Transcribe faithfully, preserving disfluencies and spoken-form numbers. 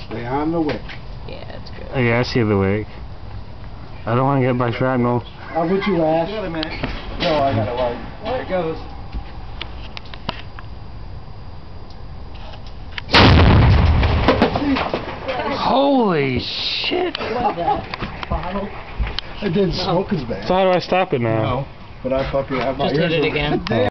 Stay on the wick. Yeah, that's good. Oh, yeah, I see the wick. I don't want to get by shrapnel. How about you, Ash? Wait a minute. No, I got it right. There it goes. Holy shit! It didn't smoke as bad. So how do I stop it now? No, but I fucking have my Just ears hit it open. again.